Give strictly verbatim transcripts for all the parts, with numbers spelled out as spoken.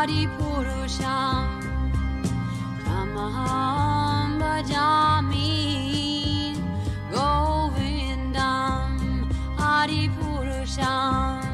Adipurusham Tamaham Bhajami Govindam Adipurusham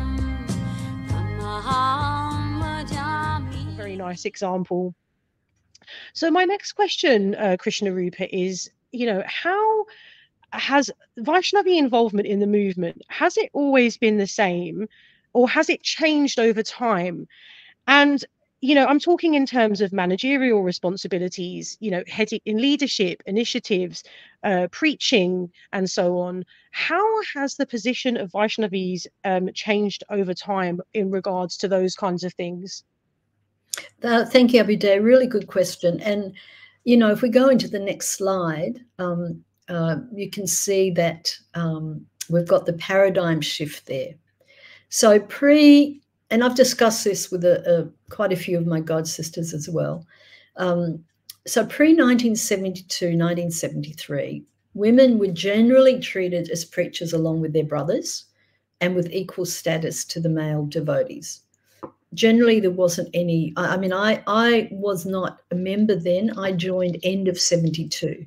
Tamaham Bhajami. Very nice example. So my next question, uh, Krishnarupa, is, you know, how has Vaishnavi involvement in the movement, has it always been the same, or has it changed over time? And, you know, I'm talking in terms of managerial responsibilities, you know, heading in leadership, initiatives, uh, preaching, and so on. How has the position of Vaishnavis um, changed over time in regards to those kinds of things? Uh, thank you, Abhiday. Really good question. And, you know, if we go into the next slide, um, uh, you can see that um, we've got the paradigm shift there. So pre, and I've discussed this with a, a, quite a few of my god sisters as well. Um, so pre nineteen seventy-two, nineteen seventy-three, women were generally treated as preachers along with their brothers and with equal status to the male devotees. Generally, there wasn't any, I, I mean, I, I was not a member then. I joined end of seventy-two.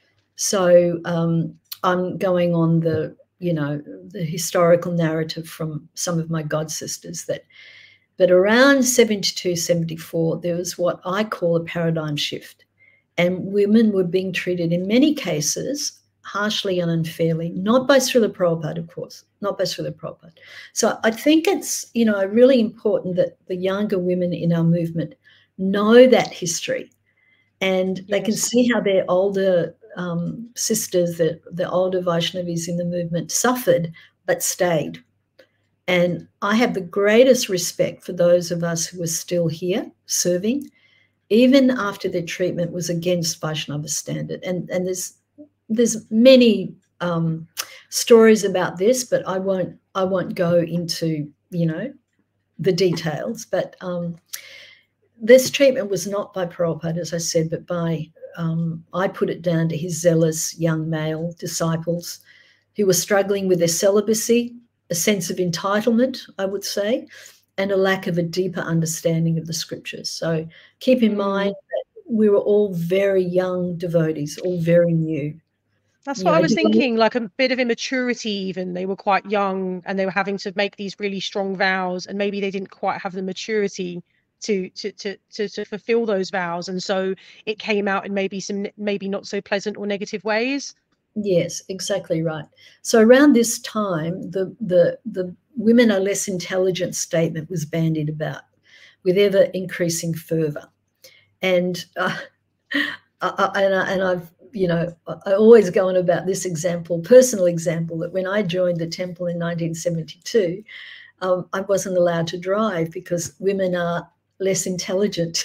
So um, I'm going on the, you know, the historical narrative from some of my god sisters that, but around seventy-two, seventy-four, there was what I call a paradigm shift. And women were being treated in many cases harshly and unfairly, not by Srila Prabhupada, of course, not by Srila Prabhupada. So I think it's, you know, really important that the younger women in our movement know that history, and they can see how their older um, sisters, the, the older Vaishnavis in the movement suffered but stayed. And I have the greatest respect for those of us who are still here serving, even after their treatment was against Vaishnava standard. And, and there's there's many um, stories about this, but I won't I won't go into, you know, the details. But um, this treatment was not by Prabhupada, as I said, but by, um, I put it down to his zealous young male disciples who were struggling with their celibacy, a sense of entitlement, I would say, and a lack of a deeper understanding of the scriptures. So keep in mind that we were all very young devotees, all very new. That's what I was thinking, like a bit of immaturity even. They were quite young and they were having to make these really strong vows, and maybe they didn't quite have the maturity to to to to, to fulfill those vows, and so it came out in maybe some maybe not so pleasant or negative ways. Yes, exactly right. So around this time, the the the women are less intelligent statement was bandied about with ever increasing fervor, and uh, I, and, I, and I've you know I always go on about this example, personal example, that when I joined the temple in nineteen seventy-two, um, I wasn't allowed to drive because women are less intelligent.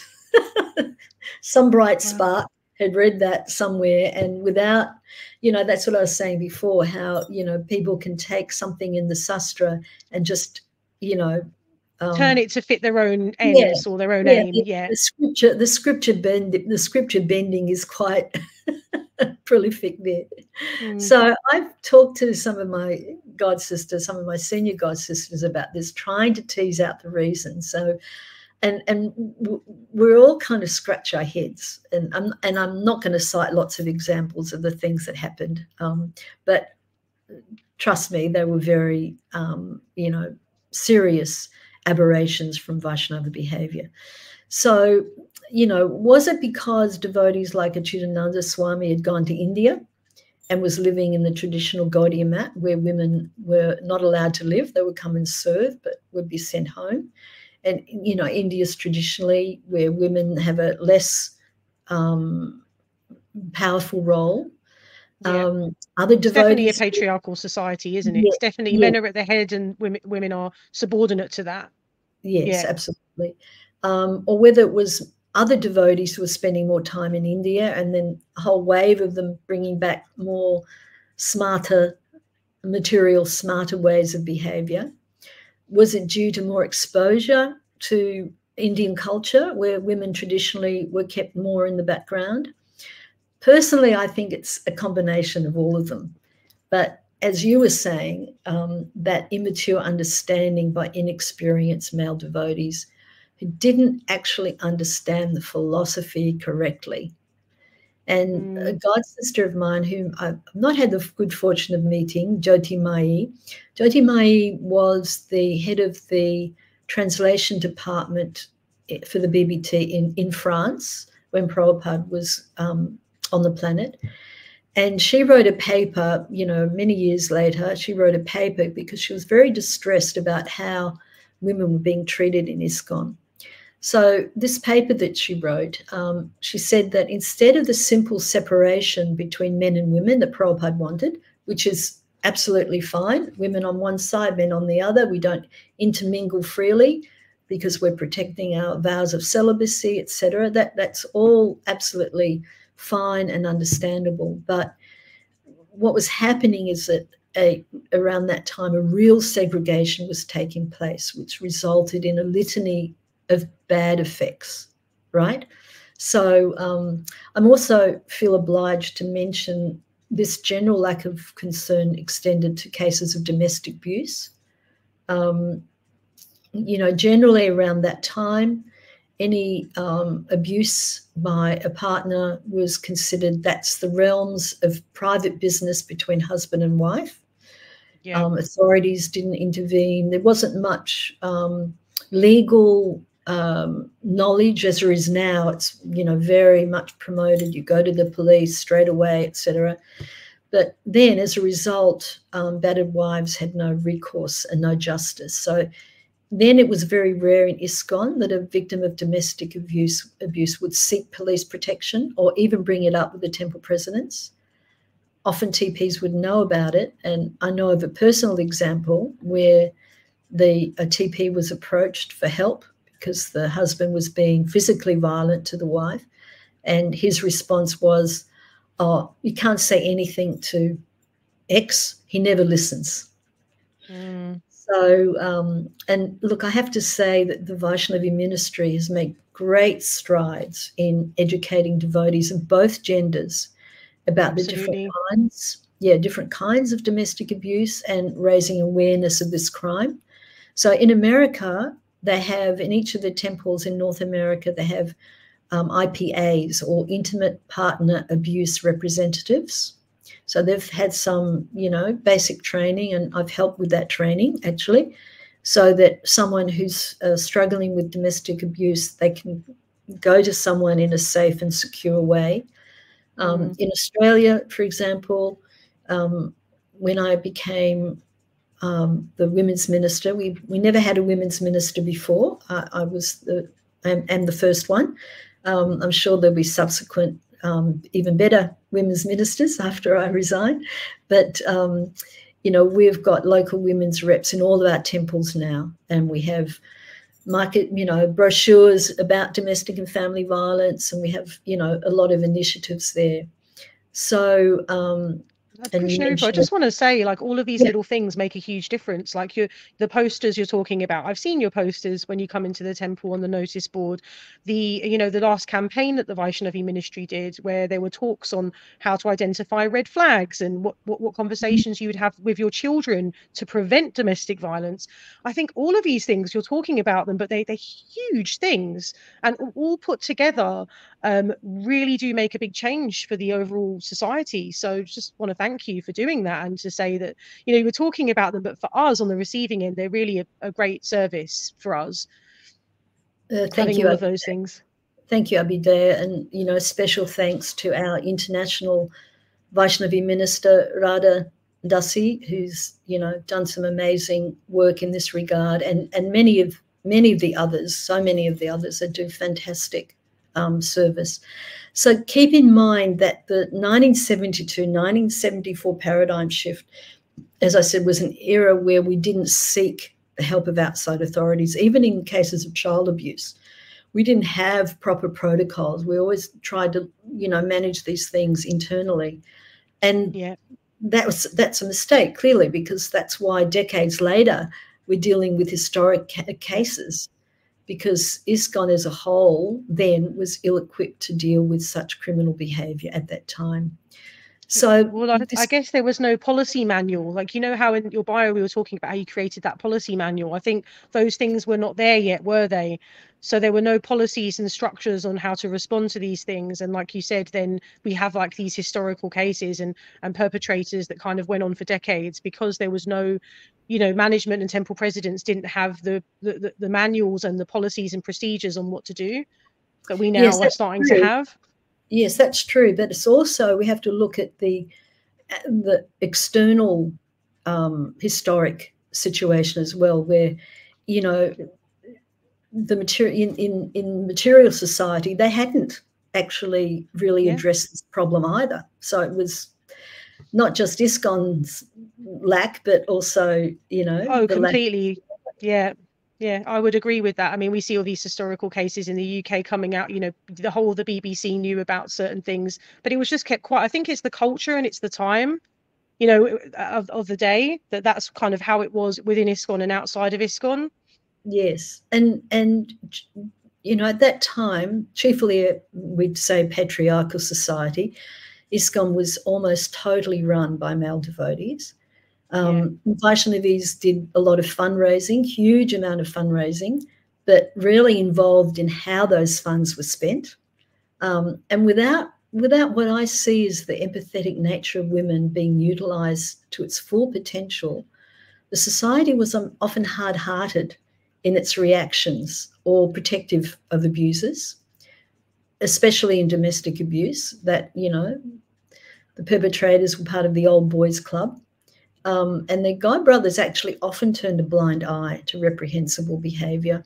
Some bright spark had read that somewhere, and without, you know, that's what I was saying before, how, you know, people can take something in the sastra and just, you know, um, turn it to fit their own ends yeah, or their own yeah, aim. it, Yeah, the scripture, the scripture bend, the scripture bending is quite prolific there. Mm. So I've talked to some of my god sisters, some of my senior god sisters about this, trying to tease out the reasons. So. And, and we're all kind of scratch our heads, and I'm, and I'm not going to cite lots of examples of the things that happened, um, but trust me, they were very, um, you know, serious aberrations from Vaishnava behavior. So, you know, was it because devotees like Achyutananda Swami had gone to India and was living in the traditional Gaudiya mat where women were not allowed to live? They would come and serve but would be sent home. And, you know, India's traditionally where women have a less um, powerful role. Yeah. Um, other devotees, it's definitely a patriarchal society, isn't it? Yeah, it's definitely yeah. men are at the head and women women are subordinate to that. Yes, yeah. absolutely. Um, or whether it was other devotees who were spending more time in India and then a whole wave of them bringing back more smarter, material, smarter ways of behavior. Was it due to more exposure to Indian culture where women traditionally were kept more in the background? Personally, I think it's a combination of all of them. But as you were saying, um, that immature understanding by inexperienced male devotees who didn't actually understand the philosophy correctly. And Mm. a god sister of mine, whom I've not had the good fortune of meeting, Jyoti Mai. Jyoti Mai was the head of the translation department for the B B T in, in France when Prabhupada was um, on the planet. And she wrote a paper, you know, many years later, she wrote a paper because she was very distressed about how women were being treated in ISKCON. So this paper that she wrote, um, she said that instead of the simple separation between men and women that Prabhupada wanted, which is absolutely fine, women on one side, men on the other, we don't intermingle freely because we're protecting our vows of celibacy, et cetera. That, that's all absolutely fine and understandable. But what was happening is that a, around that time, a real segregation was taking place, which resulted in a litany of bad effects, right? So um, I'm also feel obliged to mention this general lack of concern extended to cases of domestic abuse. Um, you know, generally around that time, any um, abuse by a partner was considered that's the realms of private business between husband and wife. Yeah. Um, authorities didn't intervene. There wasn't much um, legal um, knowledge as there is now. It's, you know, very much promoted. You go to the police straight away, et cetera. But then as a result, um, battered wives had no recourse and no justice. So then it was very rare in ISKCON that a victim of domestic abuse, abuse would seek police protection or even bring it up with the temple presidents. Often T Ps would know about it. And I know of a personal example where the a T P was approached for help because the husband was being physically violent to the wife. And his response was, oh, you can't say anything to X. He never listens. Mm. So, um, and look, I have to say that the Vaishnavi Ministry has made great strides in educating devotees of both genders about Absolutely. the different kinds, yeah, different kinds of domestic abuse and raising awareness of this crime. So in America, they have, in each of the temples in North America, they have um, I P As or intimate partner abuse representatives. So they've had some, you know, basic training, and I've helped with that training actually, so that someone who's uh, struggling with domestic abuse, they can go to someone in a safe and secure way. Um, Mm. in Australia, for example, um, when I became um, the women's minister, we we never had a women's minister before. I, I was the and, and the first one. Um, I'm sure there'll be subsequent Um, even better women's ministers after I resign. But, um, you know, we've got local women's reps in all of our temples now, and we have market, you know, brochures about domestic and family violence, and we have, you know, a lot of initiatives there. So, um, and you Krishnarupa, I mentioned, just want to say, like, all of these yeah, little things make a huge difference. Like your the posters you're talking about, I've seen your posters when you come into the temple on the notice board. The you know the last campaign that the Vaishnavi Ministry did, where there were talks on how to identify red flags and what what, what conversations you would have with your children to prevent domestic violence. I think all of these things you're talking about them, but they they're huge things, and all put together um, really do make a big change for the overall society. So just want to thank you for doing that, and to say that, you know, you were talking about them, but for us on the receiving end, they're really a, a great service for us. uh, thank Having you. all of those things. Thank you, Abhidaya. And, you know, special thanks to our international Vaishnavi minister, Radha Dasi, who's, you know, done some amazing work in this regard, and, and many of many of the others, so many of the others that do fantastic um, service. So keep in mind that the nineteen seventy-two, nineteen seventy-four paradigm shift, as I said, was an era where we didn't seek the help of outside authorities, even in cases of child abuse. We didn't have proper protocols. We always tried to, you know, manage these things internally. And Yeah. that was that's a mistake, clearly, because that's why decades later we're dealing with historic ca- cases, because ISKCON as a whole then was ill-equipped to deal with such criminal behaviour at that time. So Well, I, this, I guess there was no policy manual. Like, you know how in your bio we were talking about how you created that policy manual. I think those things were not there yet, were they? So there were no policies and structures on how to respond to these things. And like you said, then we have like these historical cases and and perpetrators that kind of went on for decades because there was no, you know, management, and temple presidents didn't have the the, the, the manuals and the policies and procedures on what to do that we now yes, are that's starting true. to have. Yes, that's true. But it's also, we have to look at the the external um, historic situation as well, where, you know, the material in, in in material society, they hadn't actually really Yeah. addressed this problem either. So it was not just ISKCON's lack, but also, you know, Oh, the lack. completely. Yeah. Yeah, I would agree with that. I mean, we see all these historical cases in the U K coming out, you know, the whole of the B B C knew about certain things, but it was just kept quiet. I think it's the culture and it's the time, you know, of, of the day, that that's kind of how it was within ISKCON and outside of ISKCON. Yes, and and you know, at that time, chiefly a, we'd say patriarchal society, ISKCON was almost totally run by male devotees. Um, yeah. Vaishnavis did a lot of fundraising, huge amount of fundraising, but really involved in how those funds were spent. Um, and without without what I see as the empathetic nature of women being utilised to its full potential, the society was um, often hard-hearted in its reactions or protective of abusers, especially in domestic abuse, that, you know, the perpetrators were part of the old boys club. Um, and the god brothers actually often turned a blind eye to reprehensible behaviour.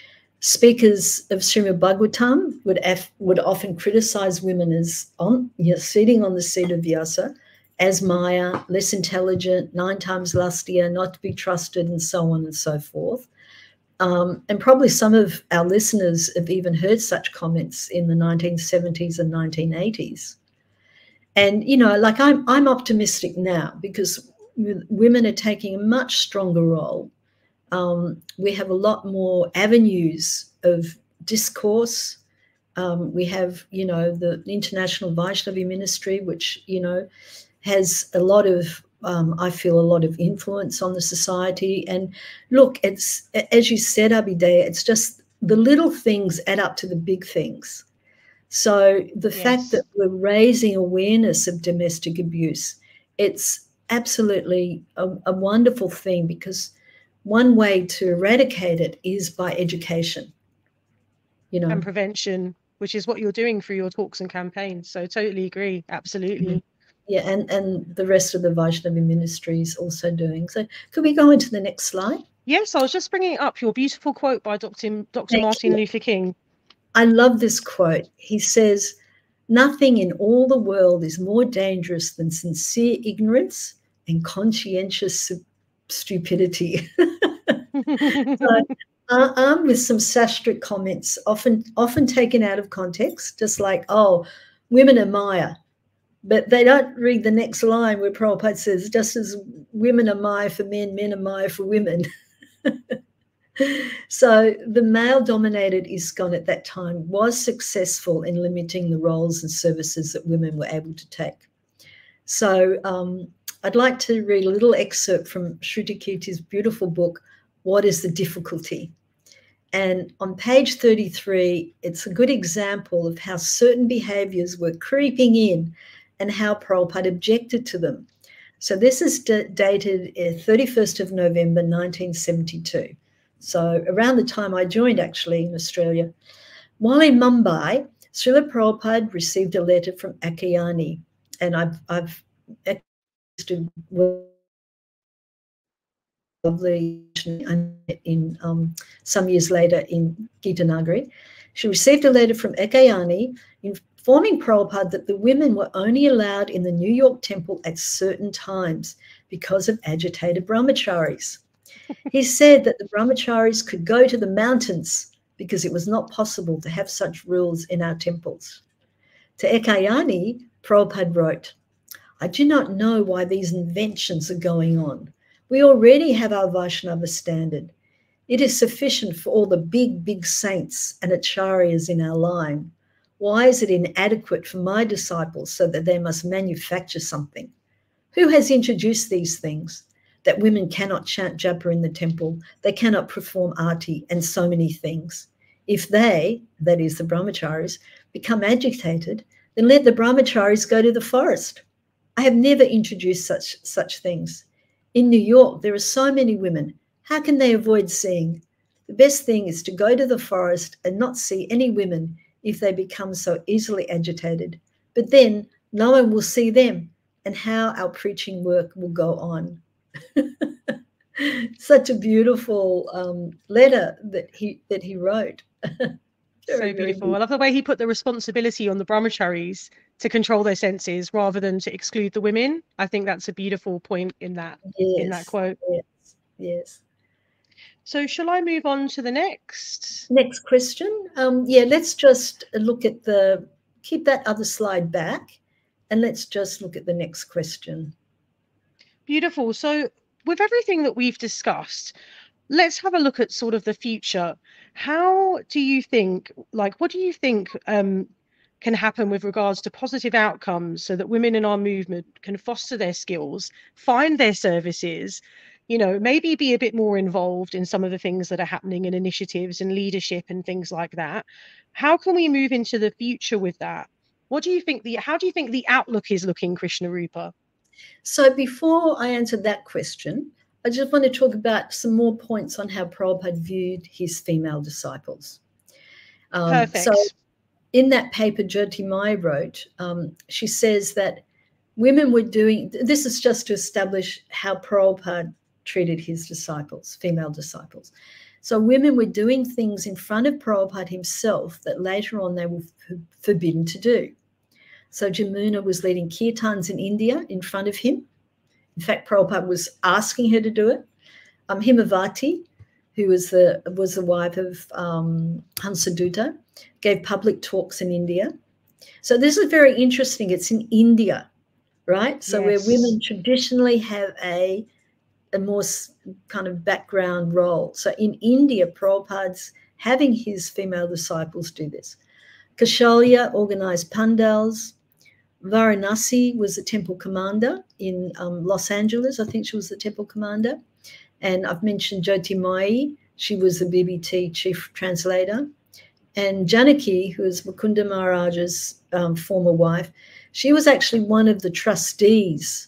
Speakers of Srimad Bhagavatam would, af- would often criticise women as on, you know, sitting on the seat of Vyasa, as Maya, less intelligent, nine times lustier, not to be trusted, and so on and so forth. Um, and probably some of our listeners have even heard such comments in the nineteen seventies and nineteen eighties. And, you know, like I'm, I'm optimistic now because women are taking a much stronger role. Um, we have a lot more avenues of discourse. Um, we have, you know, the International Vaishnavi Ministry, which, you know, has a lot of, um, I feel, a lot of influence on the society. And look, it's, as you said, Abhidaya, it's just the little things add up to the big things. So the Yes. fact that we're raising awareness of domestic abuse, it's absolutely a, a wonderful thing, because one way to eradicate it is by education, you know. And prevention, which is what you're doing through your talks and campaigns. So totally agree. Absolutely. Yeah, and, and the rest of the Vaishnavi Ministry is also doing. So could we go into the next slide? Yes, I was just bringing up your beautiful quote by Doctor Doctor Thank Martin you. Luther King. I love this quote. He says, "Nothing in all the world is more dangerous than sincere ignorance and conscientious stupidity." So, uh, armed with some sastric comments, often often taken out of context, just like, oh, women are Maya. But they don't read the next line where Prabhupada says, just as women are Maya for men, men are Maya for women. So the male-dominated ISKCON at that time was successful in limiting the roles and services that women were able to take. So um, I'd like to read a little excerpt from Shruti Kirti's beautiful book, What is the Difficulty? And on page thirty-three, it's a good example of how certain behaviours were creeping in and how Prabhupada objected to them. So this is d- dated thirty-first of November, nineteen seventy-two. So around the time I joined, actually, in Australia. While in Mumbai, Srila Prabhupada received a letter from Akayani, and I've, I've lovely in um, some years later in Gita Nagari. She received a letter from Ekayani informing Prabhupada that the women were only allowed in the New York temple at certain times because of agitated brahmacharis. He said that the brahmacharis could go to the mountains because it was not possible to have such rules in our temples. To Ekayani, Prabhupada wrote, "I do not know why these inventions are going on. We already have our Vaishnava standard. It is sufficient for all the big, big saints and acharyas in our line. Why is it inadequate for my disciples so that they must manufacture something? Who has introduced these things? That women cannot chant japa in the temple, they cannot perform arti, and so many things. If they, that is the brahmacharis, become agitated, then let the brahmacharis go to the forest. I have never introduced such, such things. In New York, there are so many women. How can they avoid seeing? The best thing is to go to the forest and not see any women if they become so easily agitated. But then no one will see them, and how our preaching work will go on. Such a beautiful um, letter that he that he wrote. Very, so beautiful. Very I love the way he put the responsibility on the brahmacharis to control their senses rather than to exclude the women. I think that's a beautiful point in that yes, in that quote. Yes, yes. So shall I move on to the next? Next question. Um, yeah, let's just look at the, keep that other slide back, and let's just look at the next question. Beautiful. So with everything that we've discussed, let's have a look at sort of the future. How do you think, like, what do you think um, can happen with regards to positive outcomes so that women in our movement can foster their skills, find their services, you know, maybe be a bit more involved in some of the things that are happening in initiatives and leadership and things like that? How can we move into the future with that? What do you think the, how do you think the outlook is looking, Krishnarupa? So before I answer that question, I just want to talk about some more points on how Prabhupada viewed his female disciples. Um, Perfect. So in that paper Jyoti Mai wrote, um, she says that women were doing, this is just to establish how Prabhupada treated his disciples, female disciples. So women were doing things in front of Prabhupada himself that later on they were forbidden to do. So Jamuna was leading kirtans in India in front of him. In fact, Prabhupada was asking her to do it. Um, Himavati, who was the, was the wife of um, Hansadutta, gave public talks in India. So this is very interesting. It's in India, right? So yes. where women traditionally have a, a more kind of background role. So in India, Prabhupada's having his female disciples do this. Kaushalya organized pandals. Varanasi was the temple commander in um, Los Angeles. I think she was the temple commander. And I've mentioned Jyoti Mai. She was the B B T chief translator. And Janaki, who is Mukunda Maharaja's um, former wife, she was actually one of the trustees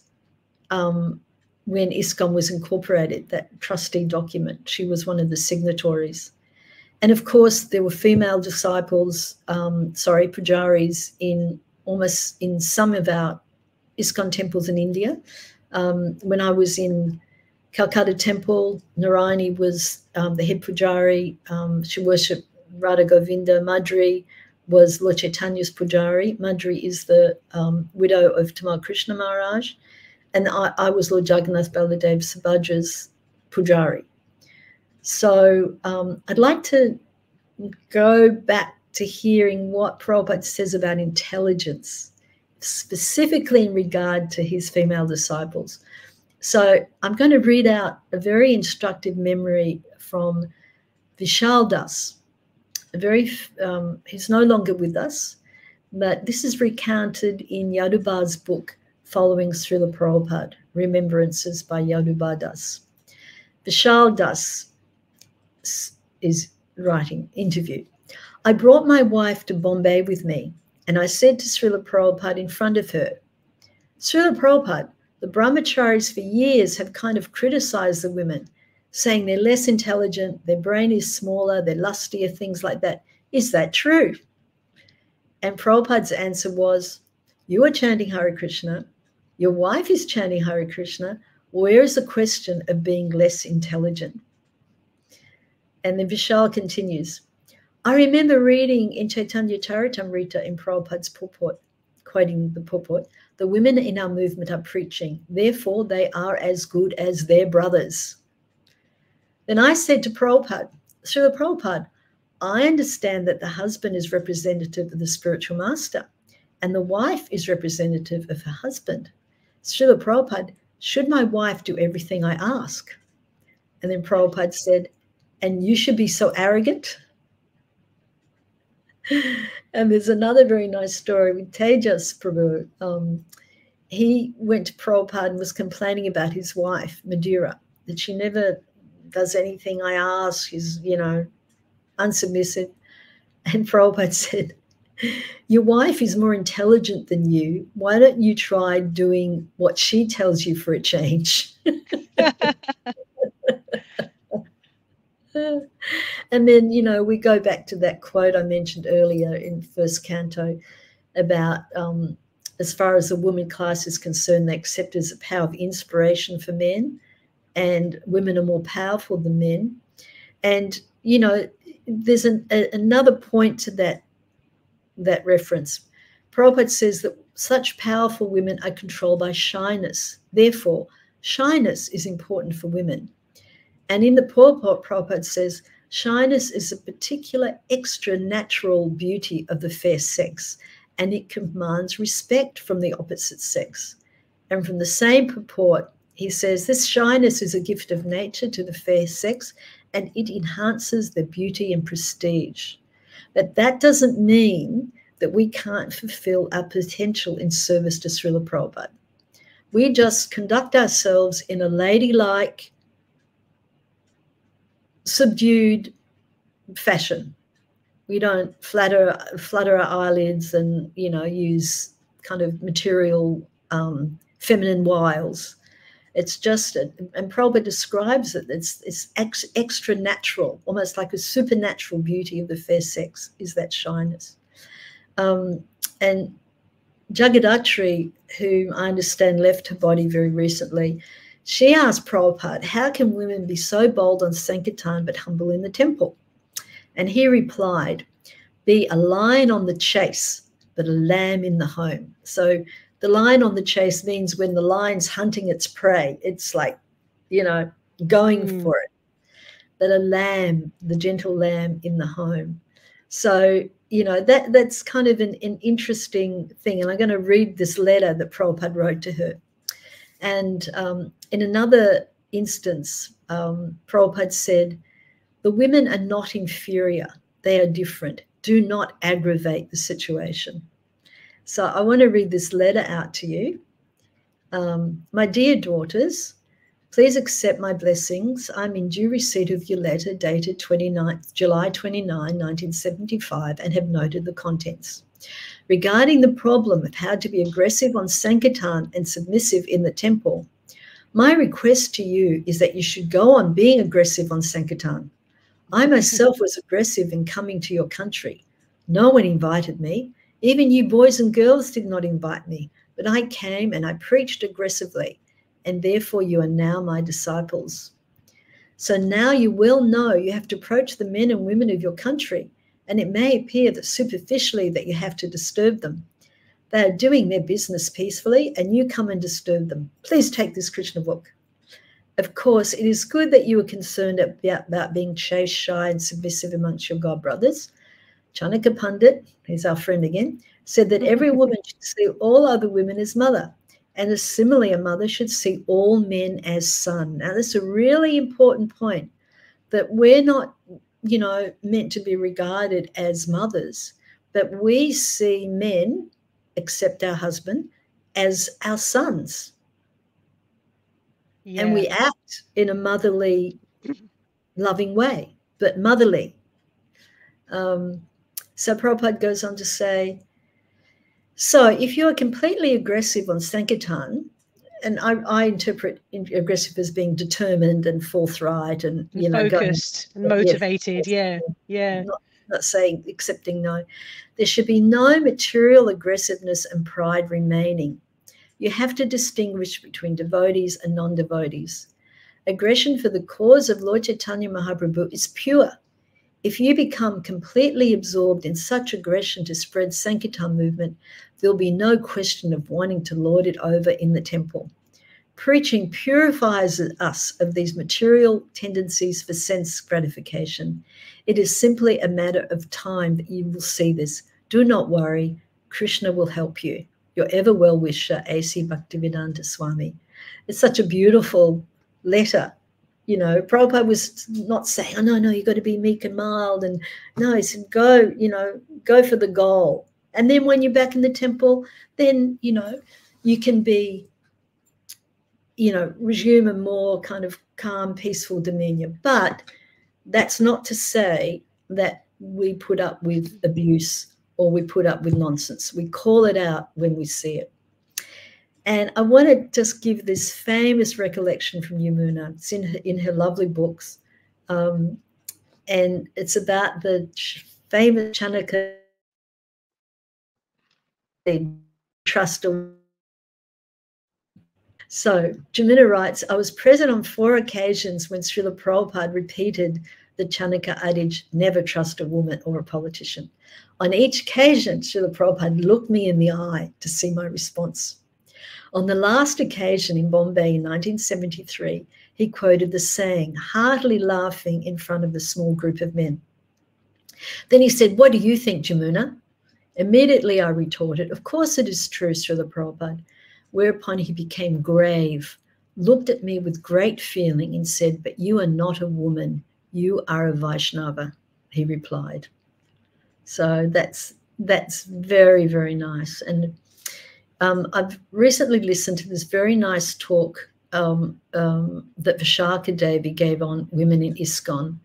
um, when ISKCON was incorporated, that trustee document. She was one of the signatories. And of course, there were female disciples, um, sorry, pujaris in almost in some of our ISKCON temples in India. Um, when I was in Calcutta temple, Narayani was um, the head pujari. Um, she worshipped Radha Govinda. Madhuri was Lord Chaitanya's pujari. Madhuri is the um, widow of Tamal Krishna Maharaj. And I, I was Lord Jagannath Baladev Subhadra's pujari. So um, I'd like to go back to hearing what Prabhupada says about intelligence, specifically in regard to his female disciples. So I'm going to read out a very instructive memory from Vishal Das. A very, um, he's no longer with us, but this is recounted in Yaduba's book, Following Srila Prabhupada, Remembrances by Yaduba Das. Vishal Das is writing, interview. I brought my wife to Bombay with me, and I said to Srila Prabhupada in front of her, Srila Prabhupada, the brahmacharis for years have kind of criticized the women, saying they're less intelligent, their brain is smaller, they're lustier, things like that. Is that true? And Prabhupada's answer was, you are chanting Hare Krishna, your wife is chanting Hare Krishna, where is the question of being less intelligent? And then Vishal continues, I remember reading in Chaitanya Charitamrita in Prabhupada's purport, quoting the purport, the women in our movement are preaching, therefore they are as good as their brothers. Then I said to Prabhupada, Srila Prabhupada, I understand that the husband is representative of the spiritual master and the wife is representative of her husband. Srila Prabhupada, should my wife do everything I ask? And then Prabhupada said, and you should be so arrogant? And there's another very nice story with Tejas Prabhu. Um, he went to Prabhupada and was complaining about his wife, Madhura, that she never does anything I ask. She's, you know, unsubmissive. And Prabhupada said, your wife is more intelligent than you. Why don't you try doing what she tells you for a change? And then, you know, we go back to that quote I mentioned earlier in first canto about um, as far as the woman class is concerned, they accept as a power of inspiration for men, and women are more powerful than men. And, you know, there's an, a, another point to that, that reference. Prabhupada says that such powerful women are controlled by shyness. Therefore, shyness is important for women. And in the purport, Prabhupada says, shyness is a particular extra natural beauty of the fair sex, and it commands respect from the opposite sex. And from the same purport, he says, this shyness is a gift of nature to the fair sex, and it enhances their beauty and prestige. But that doesn't mean that we can't fulfill our potential in service to Srila Prabhupada. We just conduct ourselves in a ladylike, subdued fashion. We don't flatter, flutter our eyelids and, you know, use kind of material um, feminine wiles. It's just, a, and Prabhupada describes it, it's, it's ex, extra natural, almost like a supernatural beauty of the fair sex is that shyness. Um, and Jagadatri, whom I understand left her body very recently, she asked Prabhupada, how can women be so bold on Sankirtan but humble in the temple? And he replied, be a lion on the chase, but a lamb in the home. So the lion on the chase means when the lion's hunting its prey, it's like, you know, going mm. for it. But a lamb, the gentle lamb in the home. So, you know, that that's kind of an, an interesting thing. And I'm going to read this letter that Prabhupada wrote to her. And um, in another instance, um, Prabhupada said, the women are not inferior. They are different. Do not aggravate the situation. So I want to read this letter out to you. Um, my dear daughters, please accept my blessings. I'm in due receipt of your letter dated July twenty-ninth, nineteen seventy-five, and have noted the contents. Regarding the problem of how to be aggressive on Sankirtan and submissive in the temple, my request to you is that you should go on being aggressive on Sankirtan. I myself was aggressive in coming to your country. No one invited me. Even you boys and girls did not invite me, but I came and I preached aggressively, and therefore you are now my disciples. So now you well know you have to approach the men and women of your country, and it may appear that superficially that you have to disturb them. They are doing their business peacefully, and you come and disturb them. Please take this Krishna book. Of course, it is good that you are concerned about, about being chaste, shy, and submissive amongst your god brothers. Chanaka Pandit, he's our friend again, said that every woman should see all other women as mother, and as similarly a mother should see all men as son. Now, that's a really important point, that we're not, you know, meant to be regarded as mothers, but we see men, except our husband, as our sons. Yeah. And we act in a motherly, loving way, but motherly. Um, so Prabhupada goes on to say, so if you're completely aggressive on Sankirtan, and I, I interpret aggressive as being determined and forthright and, you and know, focused going, and motivated. Yeah, yeah. yeah. Not, not saying accepting no. There should be no material aggressiveness and pride remaining. You have to distinguish between devotees and non-devotees. Aggression for the cause of Lord Chaitanya Mahaprabhu is pure. If you become completely absorbed in such aggression to spread Sankirtan movement, there'll be no question of wanting to lord it over in the temple. Preaching purifies us of these material tendencies for sense gratification. It is simply a matter of time that you will see this. Do not worry. Krishna will help you. Your ever well-wisher, A C Bhaktivedanta Swami. It's such a beautiful letter You know, Prabhupada was not saying, oh, no, no, you've got to be meek and mild. And no, he said, go, you know, go for the goal. And then when you're back in the temple, then, you know, you can be, you know, resume a more kind of calm, peaceful demeanor. But that's not to say that we put up with abuse or we put up with nonsense. We call it out when we see it. And I want to just give this famous recollection from Yamuna. It's in her, in her lovely books. Um, and it's about the famous Chanaka, trust a. So Jamuna writes, I was present on four occasions when Srila Prabhupada repeated the Chanaka adage, never trust a woman or a politician. On each occasion, Srila Prabhupada looked me in the eye to see my response. On the last occasion in Bombay in nineteen seventy-three, he quoted the saying, heartily laughing in front of a small group of men. Then he said, what do you think, Jamuna? Immediately I retorted, of course it is true, Srila Prabhupada. Whereupon he became grave, looked at me with great feeling and said, but you are not a woman, you are a Vaishnava, he replied. So that's, that's very, very nice. And Um, I've recently listened to this very nice talk um, um, that Vishaka Devi gave on women in ISKCON.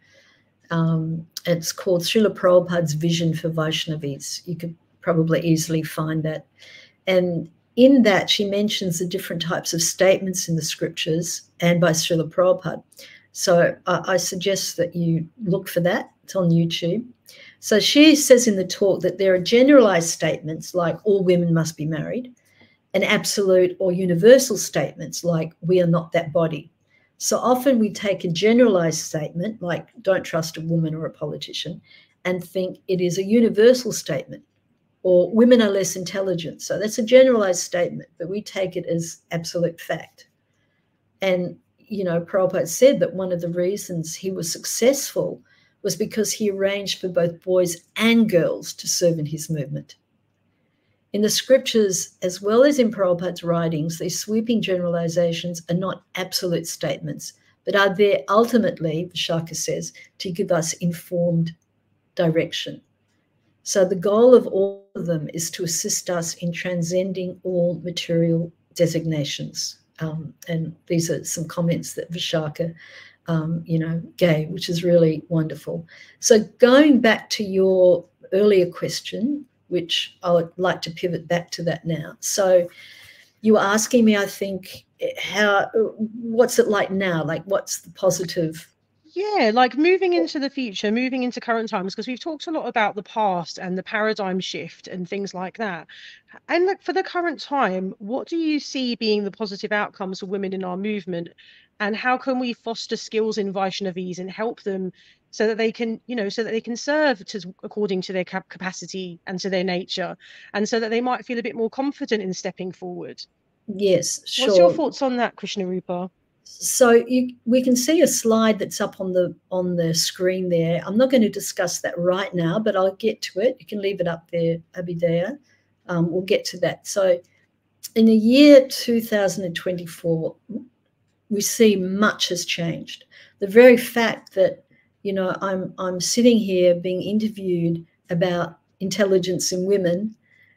Um, it's called Srila Prabhupada's Vision for Vaishnavis. You could probably easily find that. And in that, she mentions the different types of statements in the scriptures and by Srila Prabhupada. So I, I suggest that you look for that. It's on YouTube. So she says in the talk that there are generalized statements like all women must be married, and absolute or universal statements like we are not that body. So often we take a generalized statement like don't trust a woman or a politician and think it is a universal statement, or women are less intelligent. So that's a generalized statement, but we take it as absolute fact. And, you know, Prabhupada said that one of the reasons he was successful was because he arranged for both boys and girls to serve in his movement. In the scriptures, as well as in Prabhupada's writings, these sweeping generalizations are not absolute statements, but are there ultimately, Vishaka says, to give us informed direction. So the goal of all of them is to assist us in transcending all material designations. Um, and these are some comments that Vishaka, um, you know, gave, which is really wonderful. So going back to your earlier question, which I would like to pivot back to that now. So you were asking me, I think, how, what's it like now? Like, what's the positive? Yeah, like moving into the future, moving into current times, because we've talked a lot about the past and the paradigm shift and things like that. And look, for the current time, what do you see being the positive outcomes for women in our movement? And how can we foster skills in Vaishnavis and help them so that they can, you know, so that they can serve to, according to their cap capacity and to their nature, and so that they might feel a bit more confident in stepping forward? Yes, sure. What's your thoughts on that, Krishnarupa? So you, we can see a slide that's up on the on the screen there. I'm not going to discuss that right now, but I'll get to it. You can leave it up there, Abhidaya. Um, we'll get to that. So in the year two thousand twenty-four, we see much has changed. The very fact that, you know, I'm I'm sitting here being interviewed about intelligence in women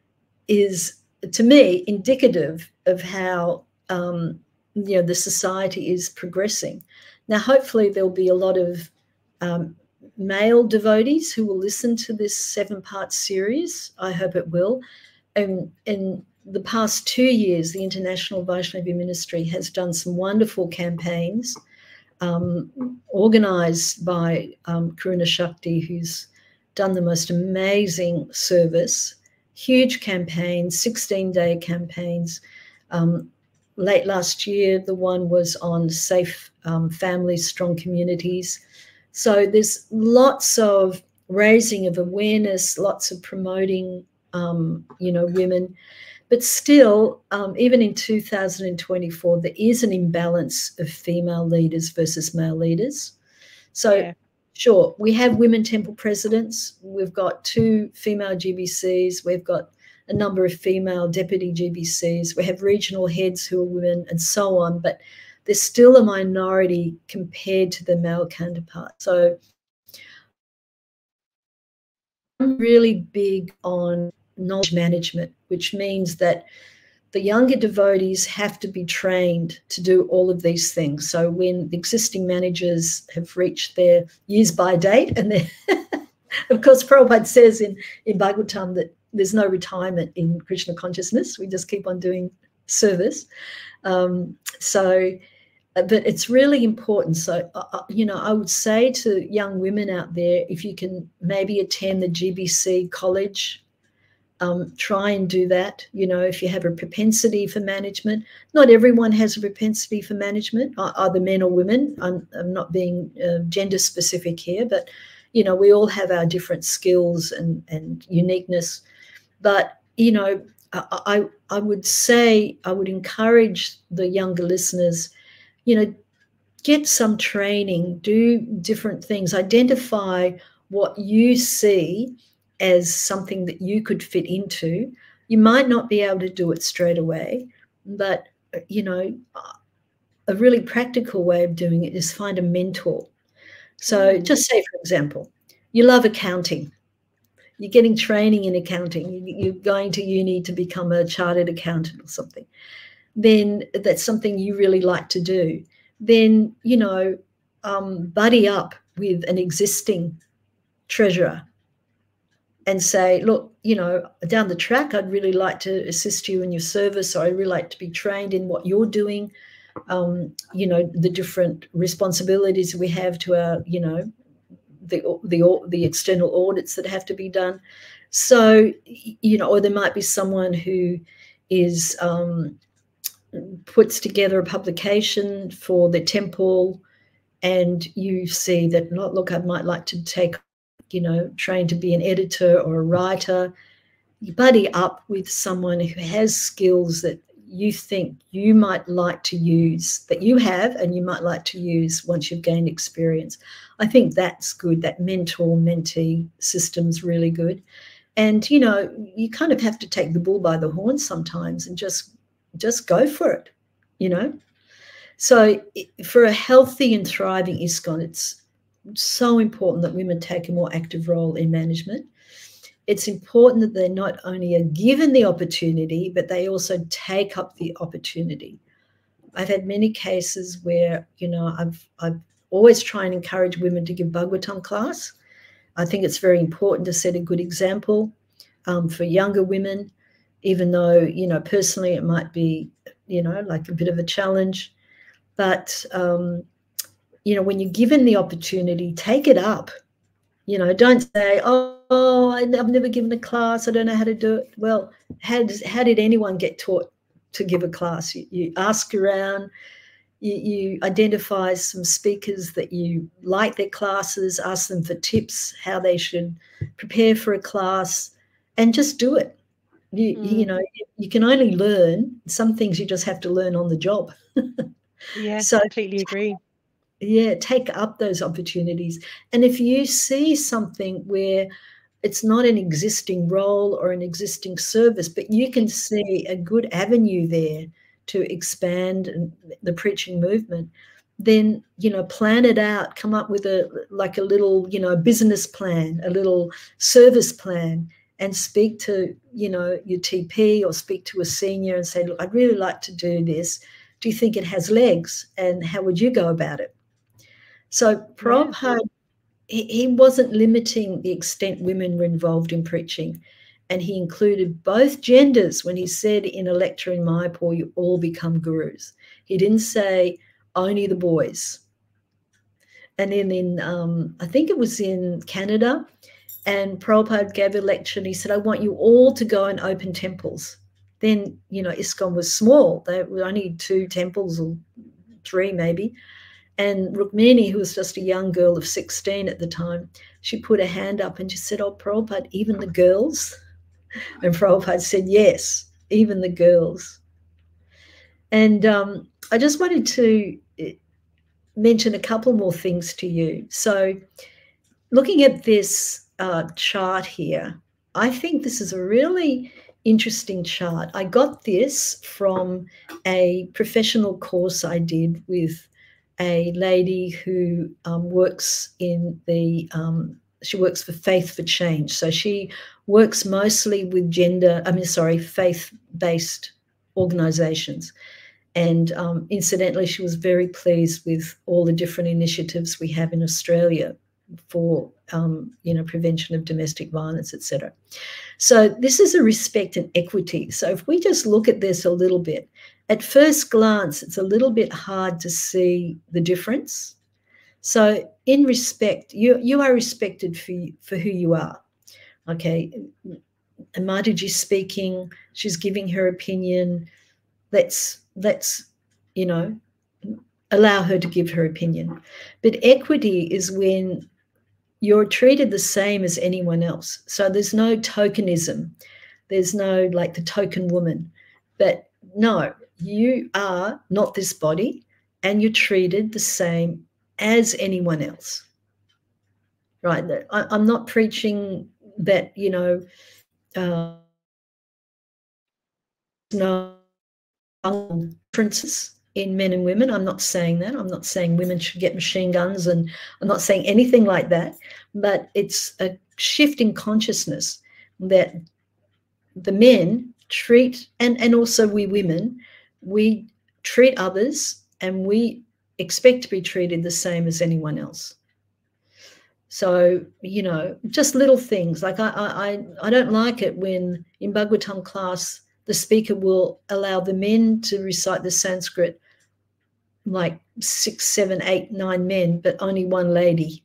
is, to me, indicative of how um, you know, the society is progressing. Now, hopefully there'll be a lot of um, male devotees who will listen to this seven-part series. I hope it will. And in the past two years, the International Vaishnavi Ministry has done some wonderful campaigns um, organized by um, Karuna Shakti, who's done the most amazing service, huge campaigns, sixteen-day campaigns. Um, Late last year, the one was on safe um, families, strong communities. So there's lots of raising of awareness, lots of promoting, um, you know, women. But still, um, even in two thousand twenty-four, there is an imbalance of female leaders versus male leaders. So, yeah. Sure, we have women temple presidents. We've got two female G B Cs. We've got a number of female deputy G B Cs. We have regional heads who are women and so on. But they're still a minority compared to their male counterpart. So I'm really big on knowledge management, which means that the younger devotees have to be trained to do all of these things. So when the existing managers have reached their use by date, and they're of course, Prabhupada says in, in Bhagavatam that there's no retirement in Krishna consciousness. We just keep on doing service. Um, so, but it's really important. So, uh, you know, I would say to young women out there, if you can maybe attend the G B C college, um, try and do that. You know, if you have a propensity for management, not everyone has a propensity for management, either men or women. I'm, I'm not being uh, gender specific here, but you know, we all have our different skills and, and uniqueness. But, you know, I, I, I would say, I would encourage the younger listeners, you know, get some training, do different things, identify what you see as something that you could fit into. You might not be able to do it straight away, but, you know, a really practical way of doing it is find a mentor. So just say, for example, you love accounting. You're getting training in accounting. You're going to uni to become a chartered accountant or something. Then that's something you really like to do. Then, you know, um, buddy up with an existing treasurer and say, look, you know, down the track, I'd really like to assist you in your service, or I'd really like to be trained in what you're doing. Um, you know, the different responsibilities we have to our, you know, the, the, the external audits that have to be done. So, you know, or there might be someone who is, um, puts together a publication for the temple, and you see that, look, I might like to take, you know, train to be an editor or a writer. You buddy up with someone who has skills that you think you might like to use, that you have and you might like to use once you've gained experience. I think that's good. That mentor-mentee system's really good. And, you know, you kind of have to take the bull by the horns sometimes and just, just go for it, you know. So for a healthy and thriving ISKCON, it's so important that women take a more active role in management. It's important that they not only are given the opportunity, but they also take up the opportunity. I've had many cases where, you know, I've, I've always try and encourage women to give Bhagavatam class. I think it's very important to set a good example um, for younger women, even though, you know, personally it might be, you know, like a bit of a challenge. But, um, you know, when you're given the opportunity, take it up. You know, don't say, oh, oh, I've never given a class, I don't know how to do it. Well, how, does, how did anyone get taught to give a class? You, you ask around, you, you identify some speakers that you like their classes, ask them for tips, how they should prepare for a class, and just do it. You, mm. you know, you can only learn. Some things you just have to learn on the job. Yes, so, I completely agree. Yeah, take up those opportunities. And if you see something where it's not an existing role or an existing service, but you can see a good avenue there to expand the preaching movement, then, you know, plan it out, come up with a, like a little, you know, business plan, a little service plan, and speak to, you know, your T P or speak to a senior and say, look, I'd really like to do this. Do you think it has legs? And how would you go about it? So Prabhupada, yeah. he, he wasn't limiting the extent women were involved in preaching, and he included both genders when he said in a lecture in Mayapur, you all become gurus. He didn't say only the boys. And then in, um, I think it was in Canada, and Prabhupada gave a lecture and he said, I want you all to go and open temples. Then, you know, ISKCON was small. There were only two temples or three maybe. And Rukmini, who was just a young girl of sixteen at the time, she put her hand up and she said, oh, Prabhupada, even the girls? And Prabhupada said, yes, even the girls. And um, I just wanted to mention a couple more things to you. So looking at this uh, chart here, I think this is a really interesting chart. I got this from a professional course I did with a lady who um, works in the, um, she works for Faith for Change. So she works mostly with gender, I mean, sorry, faith-based organizations. And um, incidentally, she was very pleased with all the different initiatives we have in Australia for, um, you know, prevention of domestic violence, et cetera. So this is a respect and equity. So if we just look at this a little bit, at first glance, it's a little bit hard to see the difference. So in respect, you, you are respected for, for who you are. Okay, Mataji's speaking, she's giving her opinion. Let's, let's, you know, allow her to give her opinion. But equity is when you're treated the same as anyone else. So there's no tokenism. There's no like the token woman. But no, you are not this body and you're treated the same as anyone else. Right? I, I'm not preaching that, you know, uh, no differences in men and women. I'm not saying that. I'm not saying women should get machine guns, and I'm not saying anything like that. But it's a shift in consciousness that the men treat, and, and also we women, we treat others and we expect to be treated the same as anyone else. So, you know, just little things. Like I, I, I don't like it when in Bhagavatam class, the speaker will allow the men to recite the Sanskrit like six, seven, eight, nine men, but only one lady.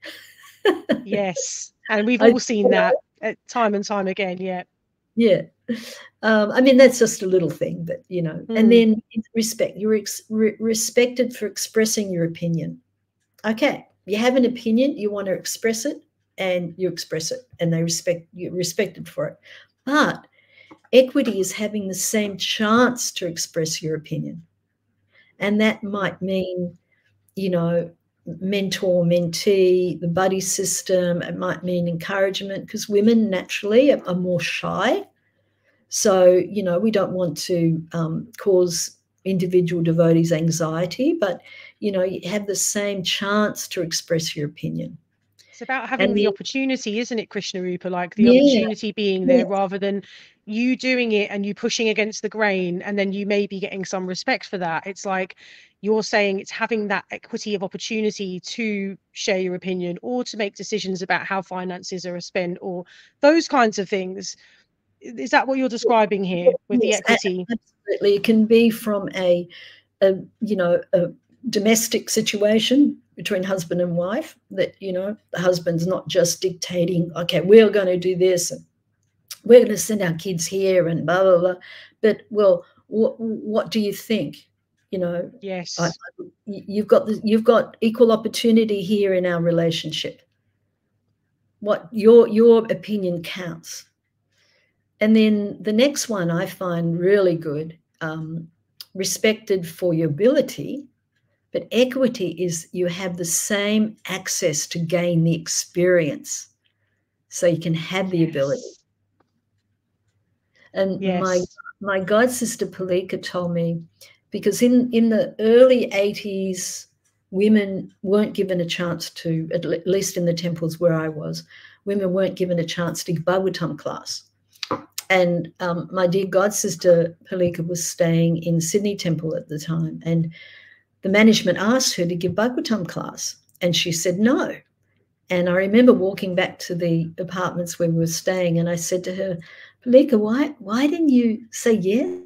Yes. And we've I- all seen that at time and time again. Yeah. Yeah. Um, I mean, that's just a little thing, but, you know, Mm. and then respect. You're ex- re- respected for expressing your opinion. Okay. You have an opinion, you want to express it, and you express it, and they respect you're respected for it. But equity is having the same chance to express your opinion. And that might mean, you know, mentor, mentee, the buddy system. It might mean encouragement, because women naturally are, are more shy. So, you know, we don't want to um, cause individual devotees anxiety, but, you know, you have the same chance to express your opinion. It's about having And the the- opportunity, isn't it, Krishnarupa? Like the Yeah. opportunity being there, Yeah. rather than you doing it and you pushing against the grain and then you may be getting some respect for that. It's like you're saying it's having that equity of opportunity to share your opinion or to make decisions about how finances are spent or those kinds of things. Is that what you're describing here with the Yes, equity? absolutely. It can be from a, a you know, a domestic situation between husband and wife, that, you know, the husband's not just dictating, okay, we're going to do this and we're going to send our kids here and blah, blah, blah. But, well, what, what do you think? You know, Yes. I, you've got the, you've got equal opportunity here in our relationship. What your your opinion counts. And then the next one I find really good, um, respected for your ability, but equity is you have the same access to gain the experience, so you can have the Yes. ability. And Yes. my my god sister Palika told me, because in, in the early eighties, women weren't given a chance to, at least in the temples where I was, women weren't given a chance to give Bhagavatam class. And um, my dear god sister Palika was staying in Sydney Temple at the time, and the management asked her to give Bhagavatam class, and she said no. And I remember walking back to the apartments where we were staying, and I said to her, Palika, why why didn't you say yes?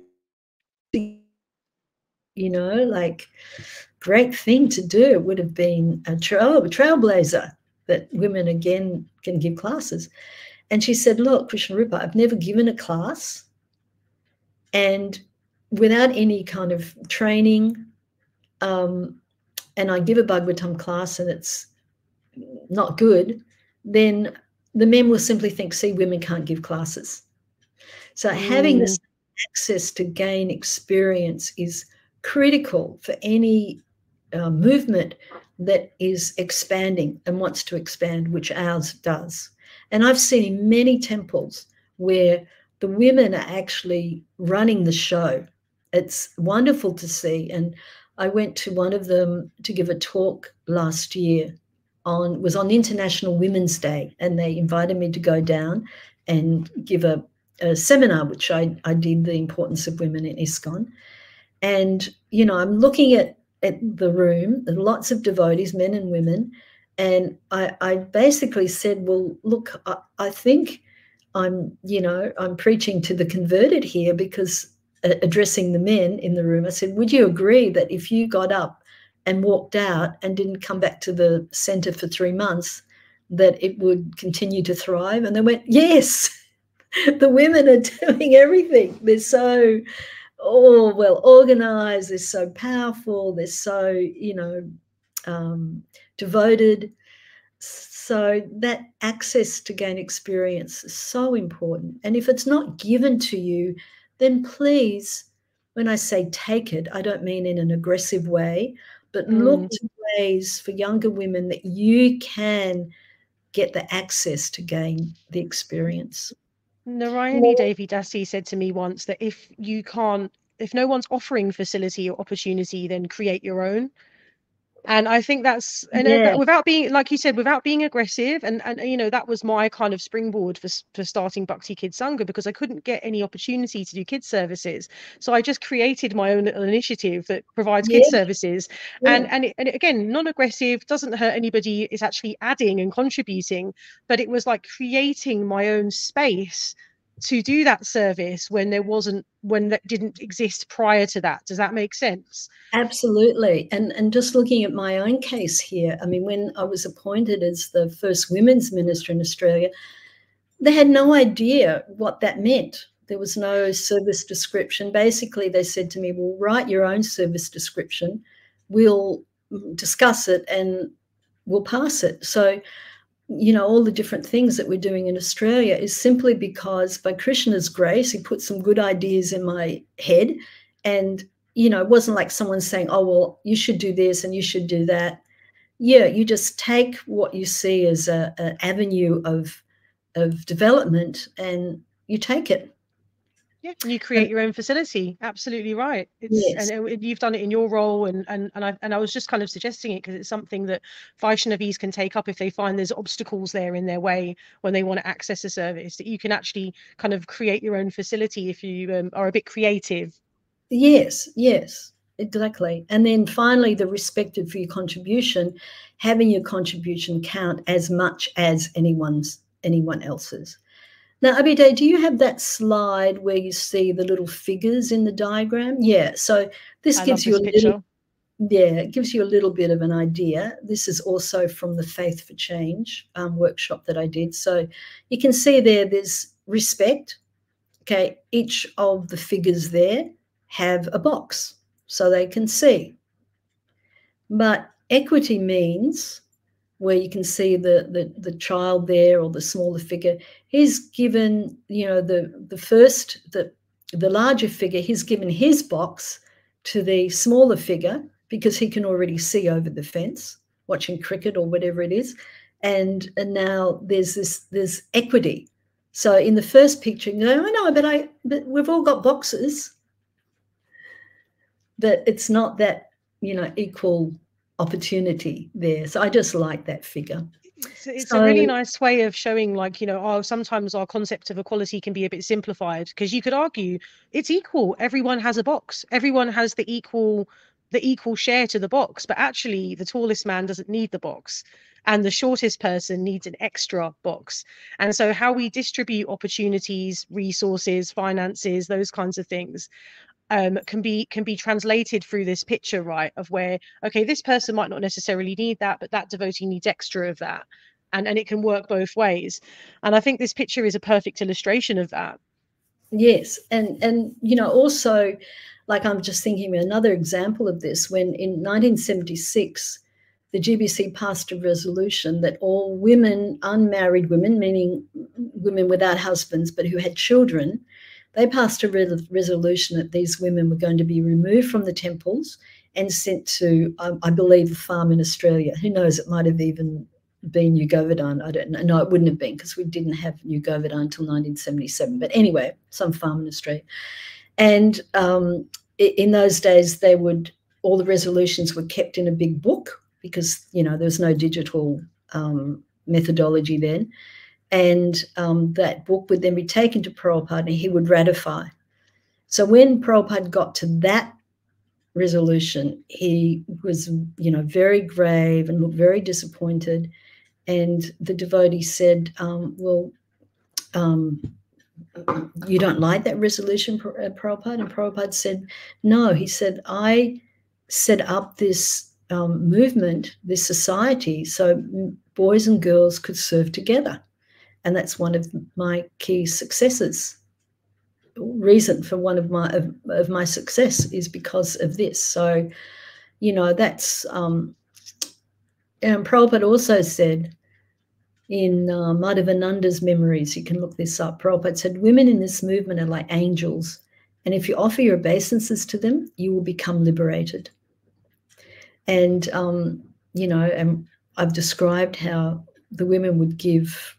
You know, like, great thing to do. It would have been a, trail, a trailblazer that women again can give classes. And she said, look, Krishnarupa, I've never given a class, and without any kind of training, um, and I give a Bhagavatam class and it's not good, then the men will simply think, see, women can't give classes. So mm. having this access to gain experience is critical for any uh, movement that is expanding and wants to expand, which ours does. And I've seen in many temples where the women are actually running the show. It's wonderful to see. And I went to one of them to give a talk last year on, was on International Women's Day, and they invited me to go down and give a, a seminar, which I, I did, the importance of women in ISKCON. And, you know, I'm looking at, at the room, and lots of devotees, men and women, and I, I basically said, well, look, I, I think I'm, you know, I'm preaching to the converted here, because uh, addressing the men in the room, I said, would you agree that if you got up and walked out and didn't come back to the center for three months, that it would continue to thrive? And they went, yes. The women are doing everything. They're so, oh, well organized. They're so powerful. They're so, you know, um, devoted. So that access to gain experience is so important. And if it's not given to you, then please, when I say take it, I don't mean in an aggressive way, but mm. look to ways for younger women that you can get the access to gain the experience. Nārīṇāṁ Devi Dasi said to me once that if you can't, if no one's offering facility or opportunity, then create your own. And I think that's, and Yeah. that without being, like you said, without being aggressive, and and you know, that was my kind of springboard for for starting Bhakti Kids Sangha, because I couldn't get any opportunity to do kids services, so I just created my own little initiative that provides Yeah. kids services. Yeah. And and, it, and it, again, non-aggressive, doesn't hurt anybody, is actually adding and contributing, but it was like creating my own space to do that service when there wasn't, when that didn't exist prior to that. Does that make sense? Absolutely. And and just looking at my own case here, I mean, when I was appointed as the first women's minister in Australia, they had no idea what that meant. There was no service description. Basically, they said to me, well, write your own service description. We'll discuss it and we'll pass it. So, you know, all the different things that we're doing in Australia is simply because by Krishna's grace, he put some good ideas in my head. And, you know, it wasn't like someone saying, oh, well, you should do this and you should do that. Yeah, you just take what you see as a, an avenue of, of development and you take it. Yeah, and you create your own facility. Absolutely right. It's Yes. and it, you've done it in your role, and and and I and I was just kind of suggesting it because it's something that Vaishnavis can take up if they find there's obstacles there in their way when they want to access a service. That you can actually kind of create your own facility if you um, are a bit creative. Yes, yes, exactly. And then finally, the respected for your contribution, having your contribution count as much as anyone's anyone else's. Now, Abhide, do you have that slide where you see the little figures in the diagram? Yeah, so this I gives love you this a picture. little, yeah, it gives you a little bit of an idea. This is also from the Faith for Change um, workshop that I did. So you can see there, there's respect. Okay, each of the figures there have a box so they can see. But equity means, where you can see the, the, the child there or the smaller figure, he's given, you know, the, the first, the, the larger figure, he's given his box to the smaller figure because he can already see over the fence, watching cricket or whatever it is. And, and now there's this, there's equity. So in the first picture, you go, I know, but I, but we've all got boxes. But it's not that, you know, equal opportunity there. So I just like that figure. It's, it's so, a really nice way of showing, like, you know, oh, sometimes our concept of equality can be a bit simplified, because you could argue it's equal. Everyone has a box. Everyone has the equal, the equal share to the box. But actually, the tallest man doesn't need the box, and the shortest person needs an extra box. And so how we distribute opportunities, resources, finances, those kinds of things, Um, can be can be translated through this picture, right, of where, okay, this person might not necessarily need that, but that devotee needs extra of that, and and it can work both ways. And I think this picture is a perfect illustration of that. Yes, and and you know, also, like, I'm just thinking of another example of this, when in nineteen seventy-six the G B C passed a resolution that all women, unmarried women, meaning women without husbands but who had children, they passed a re resolution that these women were going to be removed from the temples and sent to, um, I believe, a farm in Australia. Who knows, it might have even been New Govardhan. I don't know. No, it wouldn't have been, because we didn't have New Govardhan until nineteen seventy-seven. But anyway, some farm ministry. And um, in those days, they would, all the resolutions were kept in a big book, because, you know, there was no digital um, methodology then. And um, that book would then be taken to Prabhupada and he would ratify. So when Prabhupada got to that resolution, he was, you know, very grave and looked very disappointed. And the devotee said, um, well, um, you don't like that resolution, Prabhupada? And Prabhupada said, no. He said, I set up this um, movement, this society, so boys and girls could serve together. And that's one of my key successes. Reason for one of my of, of my success is because of this. So, you know, that's um, and Prabhupada also said in uh, Madhavananda's memories, you can look this up. Prabhupada said, women in this movement are like angels, and if you offer your obeisances to them, you will become liberated. And um, you know, and I've described how the women would give.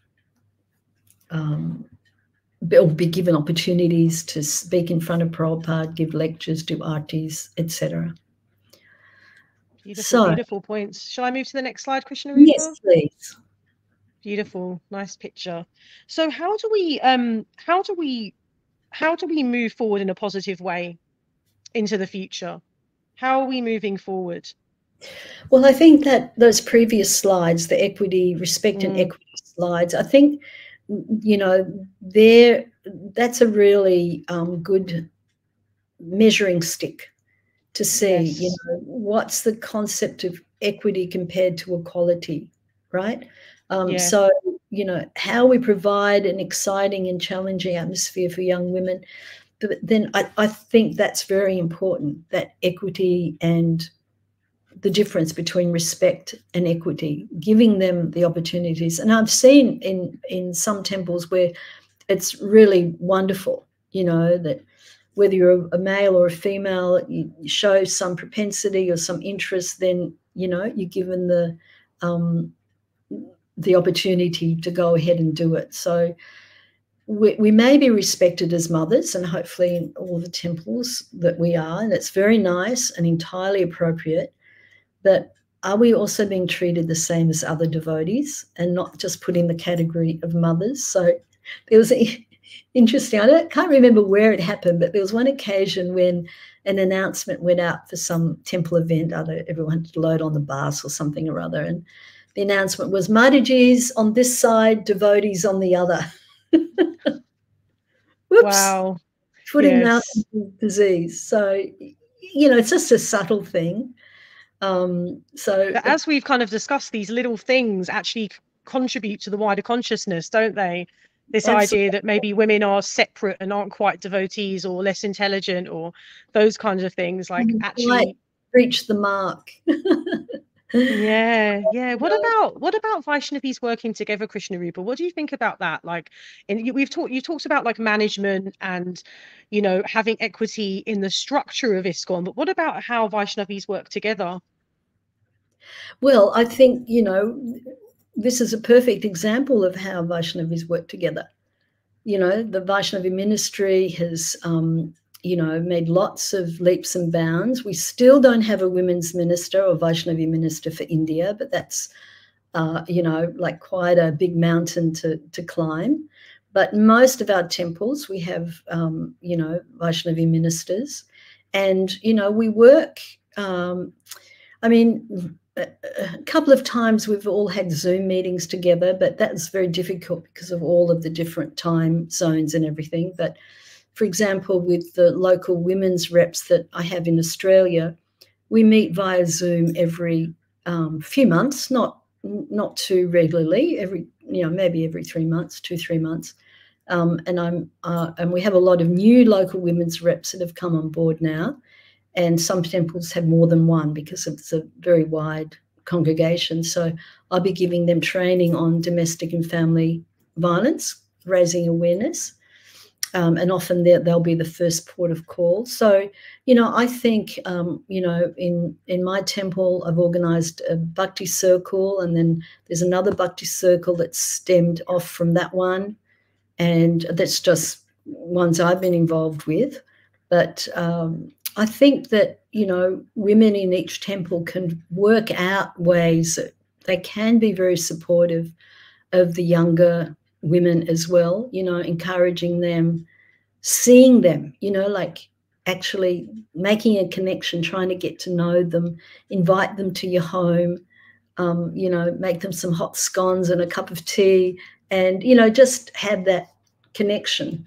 Um, Or be given opportunities to speak in front of Prabhupada, give lectures, do artis, et cetera. Beautiful, so, beautiful points. Shall I move to the next slide, Krishnarupa? Yes, please. Beautiful, nice picture. So, how do we, um, how do we, how do we move forward in a positive way into the future? How are we moving forward? Well, I think that those previous slides, the equity, respect, mm. and equity slides, I think. You know, there that's a really um, good measuring stick to see, yes. you know, what's the concept of equity compared to equality, right? Um, yeah. So, you know, how we provide an exciting and challenging atmosphere for young women. But then I, I think that's very important, that equity and the difference between respect and equity, giving them the opportunities. And I've seen in, in some temples where it's really wonderful, you know, that whether you're a male or a female, you show some propensity or some interest, then, you know, you're given the, um, the opportunity to go ahead and do it. So we, we may be respected as mothers, and hopefully in all the temples that we are, and it's very nice and entirely appropriate. But are we also being treated the same as other devotees and not just put in the category of mothers? So there was a, interesting, I don't, can't remember where it happened, but there was one occasion when an announcement went out for some temple event, either everyone had to load on the bus or something or other, and the announcement was Mataji's on this side, devotees on the other. Whoops. Wow. Putting yes. out disease. So, you know, it's just a subtle thing. Um, so but as we've kind of discussed, these little things actually contribute to the wider consciousness, don't they? This absolutely. Idea that maybe women are separate and aren't quite devotees or less intelligent or those kinds of things, like actually reach the mark. yeah, yeah. What about what about Vaishnavis working together, Krishnarupa? What do you think about that? Like, in we've talked, you talked about like management and, you know, having equity in the structure of ISKCON, but what about how Vaishnavis work together? Well, I think, you know, this is a perfect example of how Vaishnavis work together. You know, the Vaishnavi Ministry has, um, you know, made lots of leaps and bounds. We still don't have a women's minister or Vaishnavi minister for India, but that's, uh, you know, like quite a big mountain to, to climb. But most of our temples, we have, um, you know, Vaishnavi ministers. And, you know, we work, um, I mean, a couple of times we've all had Zoom meetings together, but that's very difficult because of all of the different time zones and everything. But for example, with the local women's reps that I have in Australia, we meet via Zoom every um, few months, not not too regularly, every, you know, maybe every three months, two, three months. Um, and I'm uh, and we have a lot of new local women's reps that have come on board now. And some temples have more than one because it's a very wide congregation. So I'll be giving them training on domestic and family violence, raising awareness. Um, and often they'll be the first port of call. So, you know, I think, um, you know, in, in my temple, I've organized a bhakti circle, and then there's another bhakti circle that's stemmed off from that one. And that's just ones I've been involved with. But um, I think that, you know, women in each temple can work out ways that they can be very supportive of the younger women as well, you know, encouraging them, seeing them, you know, like actually making a connection, trying to get to know them, invite them to your home, um, you know, make them some hot scones and a cup of tea, and, you know, just have that connection.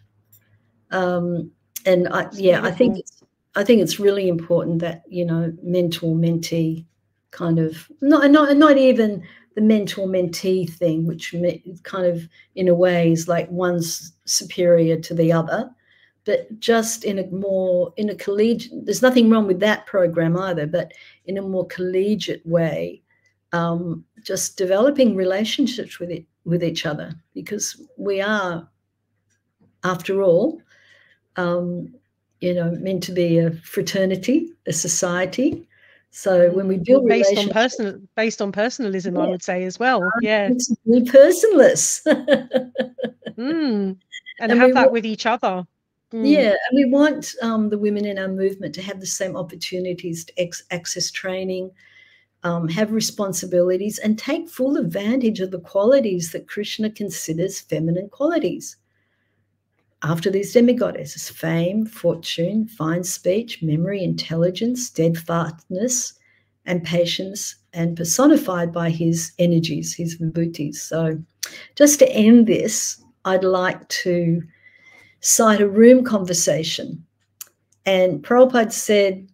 Um, and I, yeah, I think it's, I think it's really important that, you know, mentor mentee kind of, not not not even the mentor mentee thing, which kind of in a way is like one's superior to the other, but just in a more, in a collegiate, there's nothing wrong with that program either, but in a more collegiate way, um, just developing relationships with it, with each other, because we are, after all, um, you know, meant to be a fraternity, a society. So when we build based relationships, on personal, based on personalism, yeah. I would say as well. Yeah, it's be personless. mm. and, And have we that want, with each other. Mm. Yeah, and we want um, the women in our movement to have the same opportunities to ex access training, um, have responsibilities, and take full advantage of the qualities that Krishna considers feminine qualities. After these demigoddesses, fame, fortune, fine speech, memory, intelligence, steadfastness, and patience, and personified by his energies, his vibhutis. So just to end this, I'd like to cite a room conversation. And Prabhupada said,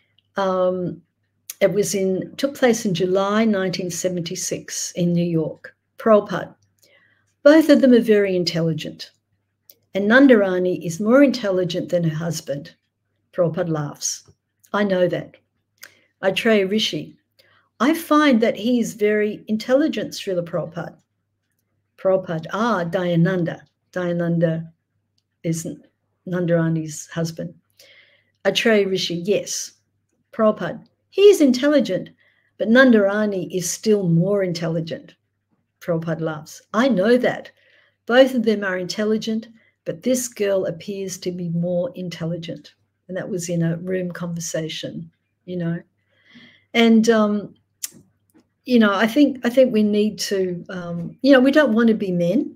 um, it was in, took place in July nineteen seventy-six in New York. Prabhupada, both of them are very intelligent. And Nandarani is more intelligent than her husband. Prabhupada laughs. I know that. Maitreya Rishi, I find that he is very intelligent, Srila Prabhupada. Prabhupada, ah, Dayananda. Dayananda is Nandarani's husband. Maitreya Rishi, yes. Prabhupada, he is intelligent, but Nandarani is still more intelligent. Prabhupada laughs. I know that. Both of them are intelligent, but this girl appears to be more intelligent. And that was in a room conversation, you know. And, um, you know, I think I think we need to, um, you know, we don't want to be men.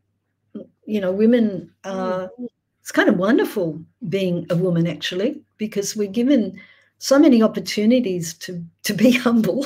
You know, women, uh, it's kind of wonderful being a woman, actually, because we're given so many opportunities to, to be humble.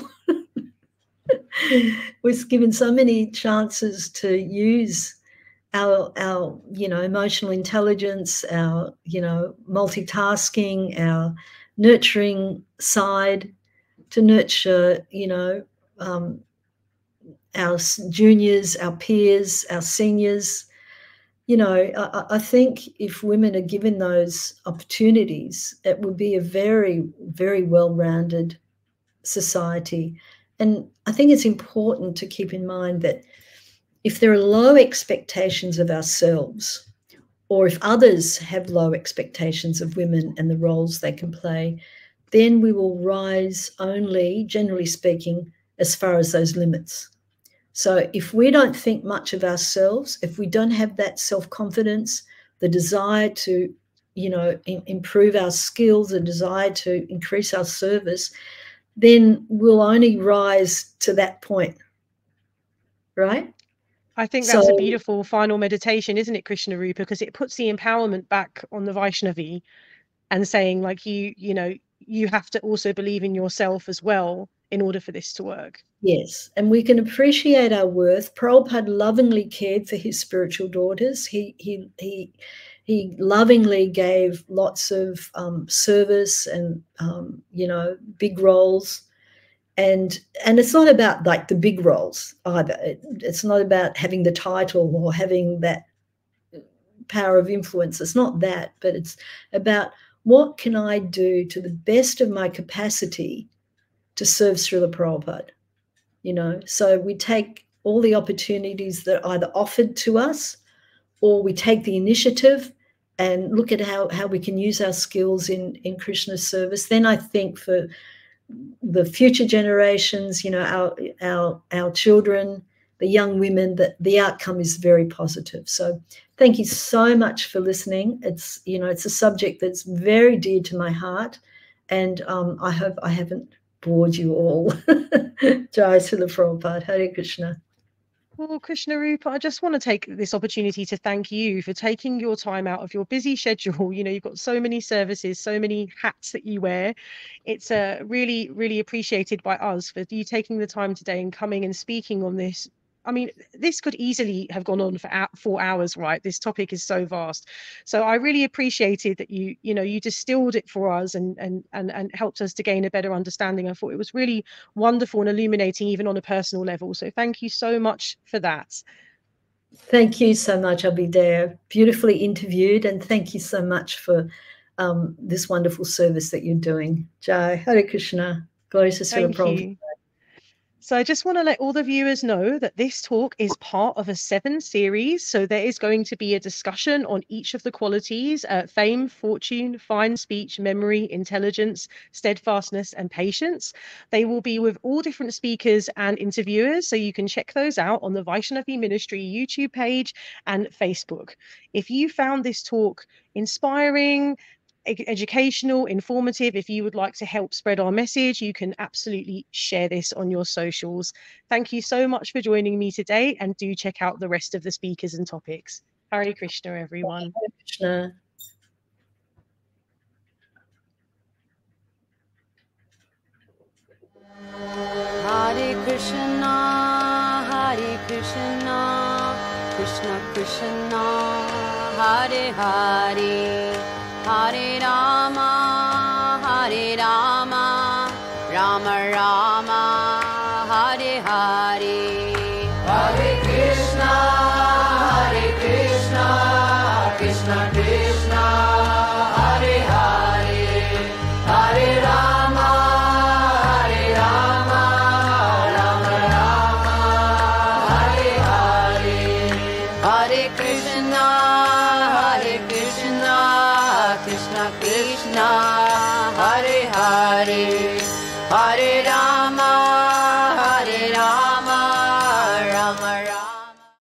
We're given so many chances to use our, our, you know, emotional intelligence, our, you know, multitasking, our nurturing side, to nurture, you know, um, our juniors, our peers, our seniors. You know, I, I think if women are given those opportunities, it would be a very, very well-rounded society. And I think it's important to keep in mind that if there are low expectations of ourselves, or if others have low expectations of women and the roles they can play, then we will rise only, generally speaking, as far as those limits. So if we don't think much of ourselves, if we don't have that self-confidence, the desire to, you know, in, improve our skills, the desire to increase our service, then we'll only rise to that point, right? I think that's so, a beautiful final meditation, isn't it, Krishnarupa? Because it puts the empowerment back on the Vaishnavi and saying, like, you, you know, you have to also believe in yourself as well in order for this to work. Yes, and we can appreciate our worth. Prabhupada lovingly cared for his spiritual daughters. He he he he lovingly gave lots of um, service and um, you know, big roles, and and it's not about like the big roles either. It, it's not about having the title or having that power of influence. It's not that, but it's about what can I do to the best of my capacity to serve Srila Prabhupada. You know, so we take all the opportunities that are either offered to us, or we take the initiative and look at how, how we can use our skills in, in Krishna's service, then I think for the future generations, you know, our our our children, the young women, that the outcome is very positive. So thank you so much for listening. It's, you know, it's a subject that's very dear to my heart, and um, I hope I haven't bored you all. Jai Srila Prabhupada. Hare Krishna. Well, Krishnarupa, I just want to take this opportunity to thank you for taking your time out of your busy schedule. You know, you've got so many services, so many hats that you wear. It's uh, really, really appreciated by us for you taking the time today and coming and speaking on this. I mean, this could easily have gone on for four hours, right? This topic is so vast. So I really appreciated that you, you know, you distilled it for us and and and and helped us to gain a better understanding. I thought it was really wonderful and illuminating, even on a personal level. So thank you so much for that. Thank you so much, Abhidaya. Beautifully interviewed, and thank you so much for um, this wonderful service that you're doing. Jai, Hare Krishna. Glory to Srila Prabhupada. Thank you. So I just want to let all the viewers know that this talk is part of a seven series. So there is going to be a discussion on each of the qualities: uh, fame, fortune, fine speech, memory, intelligence, steadfastness, and patience. They will be with all different speakers and interviewers. So you can check those out on the Vaishnavi Ministry YouTube page and Facebook. If you found this talk inspiring, educational, informative, if you would like to help spread our message, you can absolutely share this on your socials. Thank you so much for joining me today, and do check out the rest of the speakers and topics. Hare Krishna, everyone. Hare Krishna. Hare Krishna, Hare Krishna, Krishna Krishna, Hare Hare, Hare Rama, Hare Rama, Rama Rama, Hare Hare. Hare Krishna, Hare Krishna, Krishna Krishna, Hare Hare, Hare Rama, Hare Rama, Rama Rama, Hare Hare. Hare Krishna, Hare Krishna, Krishna Krishna, Hare Hare, Hare Rama,